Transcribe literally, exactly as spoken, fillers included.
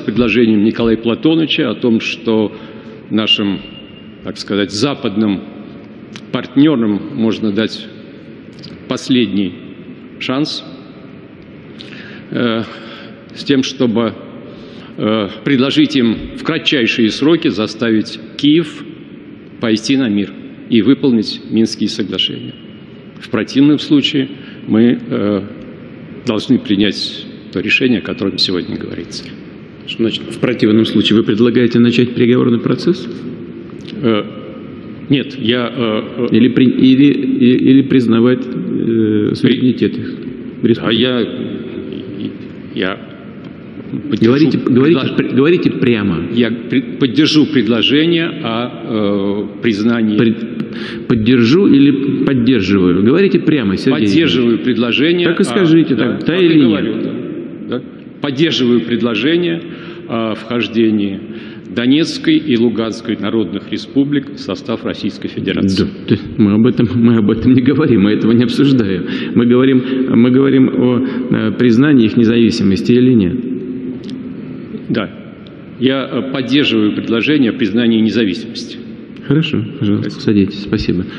предложением Николая Платоновича о том, что нашим, так сказать, западным партнерам можно дать последний шанс э, с тем, чтобы э, предложить им в кратчайшие сроки заставить Киев пойти на мир и выполнить Минские соглашения. В противном случае мы э, должны принять то решение, о котором сегодня говорится. Что значит, в противном случае вы предлагаете начать переговорный процесс? Э, нет, я... Э, или, при, или, или, или признавать э, суверенитет их? А я... я говорите, говорите, предлож... говорите прямо. Я поддержу предложение о э, признании... При... Поддержу или поддерживаю? Говорите прямо, Сергей. Поддерживаю предложение... Так и скажите, о, так, да, да или говорю, нет? Да, да. Поддерживаю предложение о вхождении Донецкой и Луганской народных республик в состав Российской Федерации. Да, мы, об этом, мы об этом не говорим, мы этого не обсуждаем. Мы говорим, мы говорим о признании их независимости или нет. Да. Я поддерживаю предложение о признании независимости. Хорошо, пожалуйста, садитесь. Спасибо.